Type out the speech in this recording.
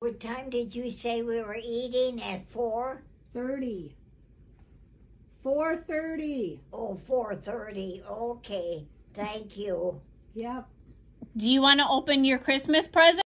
What time did you say we were eating? At 4:30. 4:30. Oh, 4:30. Okay. Thank you. Yep. Do you want to open your Christmas present?